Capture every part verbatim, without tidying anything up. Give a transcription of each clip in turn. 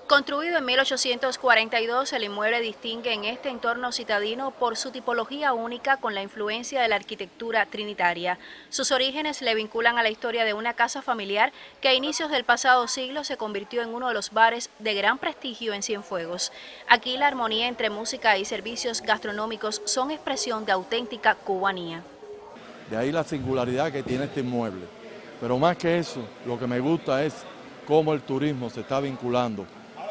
Construido en mil ochocientos cuarenta y dos, el inmueble distingue en este entorno citadino por su tipología única con la influencia de la arquitectura trinitaria. Sus orígenes le vinculan a la historia de una casa familiar que a inicios del pasado siglo se convirtió en uno de los bares de gran prestigio en Cienfuegos. Aquí la armonía entre música y servicios gastronómicos son expresión de auténtica cubanía. De ahí la singularidad que tiene este inmueble. Pero más que eso, lo que me gusta es cómo el turismo se está vinculando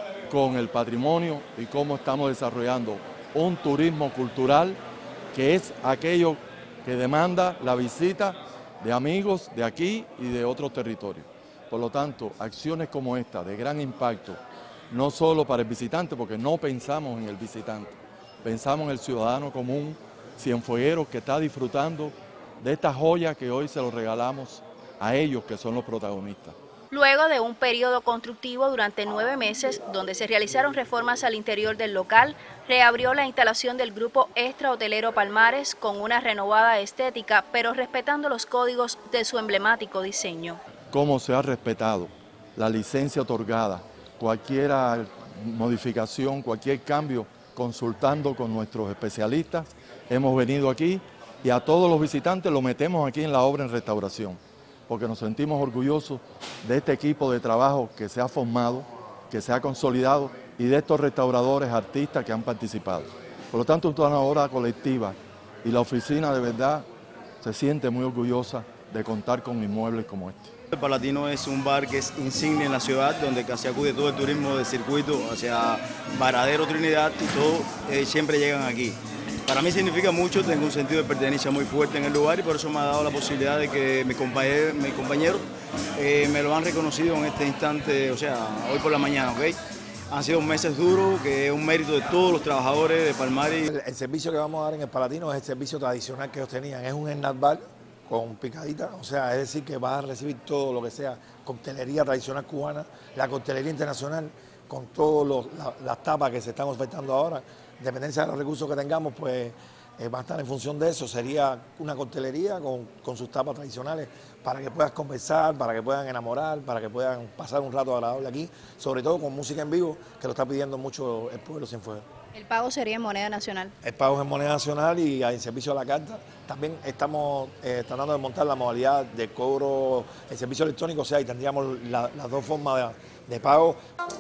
con el patrimonio y cómo estamos desarrollando un turismo cultural que es aquello que demanda la visita de amigos de aquí y de otros territorios. Por lo tanto, acciones como esta de gran impacto, no solo para el visitante, porque no pensamos en el visitante, pensamos en el ciudadano común, cienfueguero que está disfrutando de esta joya que hoy se lo regalamos a ellos que son los protagonistas. Luego de un periodo constructivo durante nueve meses, donde se realizaron reformas al interior del local, reabrió la instalación del grupo Extra Hotelero Palmares con una renovada estética, pero respetando los códigos de su emblemático diseño. Cómo se ha respetado la licencia otorgada, cualquier modificación, cualquier cambio, consultando con nuestros especialistas, hemos venido aquí y a todos los visitantes lo metemos aquí en la obra en restauración, porque nos sentimos orgullosos de este equipo de trabajo que se ha formado, que se ha consolidado y de estos restauradores, artistas que han participado. Por lo tanto, es una obra colectiva y la oficina de verdad se siente muy orgullosa de contar con inmuebles como este. El Palatino es un bar que es insignia en la ciudad, donde casi acude todo el turismo del circuito hacia Varadero, Trinidad y todos eh, siempre llegan aquí. Para mí significa mucho, tengo un sentido de pertenencia muy fuerte en el lugar y por eso me ha dado la posibilidad de que mis compañeros, mis compañeros eh, me lo han reconocido en este instante, o sea, hoy por la mañana, ¿ok? Han sido meses duros, que es un mérito de todos los trabajadores de Palmares. El, el servicio que vamos a dar en el Palatino es el servicio tradicional que ellos tenían, es un snack bar con picadita, o sea, es decir que vas a recibir todo lo que sea coctelería tradicional cubana, la coctelería internacional, con todas la, las tapas que se están ofertando ahora. Dependencia de los recursos que tengamos, pues eh, va a estar en función de eso. Sería una coctelería con, con sus tapas tradicionales para que puedas conversar, para que puedan enamorar, para que puedan pasar un rato agradable aquí, sobre todo con música en vivo, que lo está pidiendo mucho el pueblo Cienfuegos. ¿El pago sería en moneda nacional? El pago es en moneda nacional y en servicio a la carta. También estamos eh, tratando de montar la modalidad de cobro, el servicio electrónico, o sea, y tendríamos la, las dos formas de, de pago.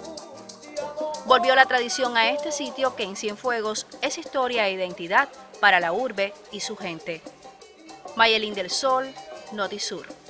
Volvió la tradición a este sitio que en Cienfuegos es historia e identidad para la urbe y su gente. Mayelín del Sol, Notisur.